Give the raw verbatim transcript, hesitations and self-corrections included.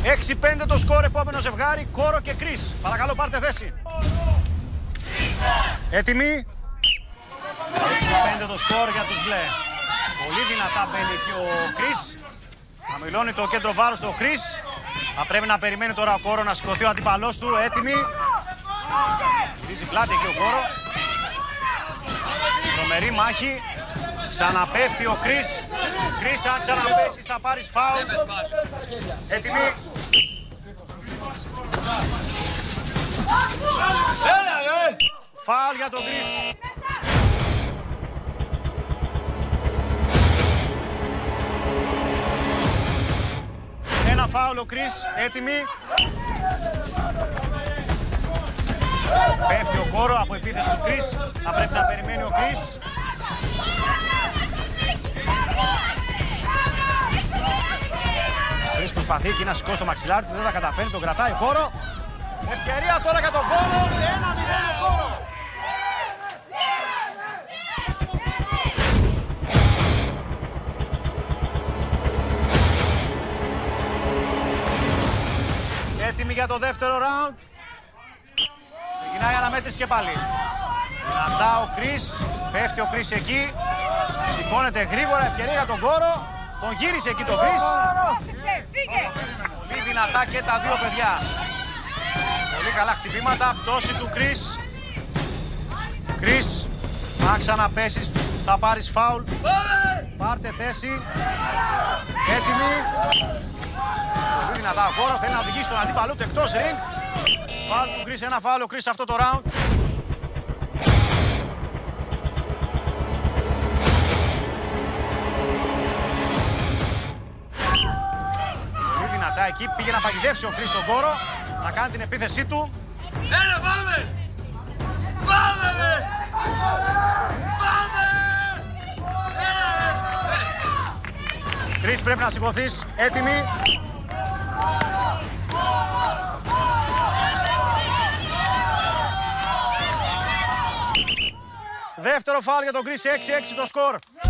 έξι πέντε το σκορ, επόμενο ζευγάρι, Κόρο και Κρίς. Παρακαλώ πάρτε θέση. Έτοιμοι. έξι πέντε το σκορ για τους μπλε. Πολύ δυνατά μπαίνει εκεί ο Κρίς. Χαμηλώνει το κέντρο βάρους στο Κρίς. Θα πρέπει να περιμένει τώρα ο Κόρο να σηκωθεί ο αντίπαλός του. Έτοιμοι. Γυρίζει πλάτη εκεί ο Κόρο. Τρομερή μάχη. Ξαναπέφτει ο Κρίς. Κρίς, αν ξαναπέσεις θα πάρεις φάουλ. Έτοιμοι. Φάουλ για τον Κρίς. Ένα φάουλ ο Κρίς. Έτοιμοι. Πέφτει ο Κόρο από επίθεση του Κρίς. Θα πρέπει να περιμένει ο Κρίς. Κρίς προσπαθεί εκεί να σηκώσει το μαξιλάρι του, δεν θα καταφέρει, τον κρατάει ο Κόρο. Ευκαιρία τώρα για τον Κόρο. ένα μηδέν ο Κόρο. Έτοιμοι για το δεύτερο round. Ξεκινάει η αναμέτρηση και πάλι. Δυνατά ο Κρίς, πέφτει ο Κρίς εκεί. Σηκώνεται γρήγορα, ευκαιρία για τον Κόρο. Τον γύρισε εκεί τον Κρίς. Πολύ δυνατά και τα δύο παιδιά. Πολύ καλά χτυπήματα, πτώση του Κρίς. Κρίς, αν ξαναπέσεις θα πάρεις φάουλ. Πάρτε θέση. Έτοιμοι. Πολύ δυνατά ο Κόρο, θέλει να οδηγήσει τον αντίπαλο του εκτός ring. Φάουλ του Κρίς, ένα φάουλ ο Κρίς αυτό το round. Πολύ δυνατά εκεί, πήγε να παγιδεύσει ο Κρίς τον Κόρο, να κάνει την επίθεσή του. Έλα πάμε! Πάμε! Πάμε! Κρίς, πρέπει να σηκωθείς, έτοιμοι. Δεύτερο φάουλ για τον Κρίς, έξι έξι το σκορ.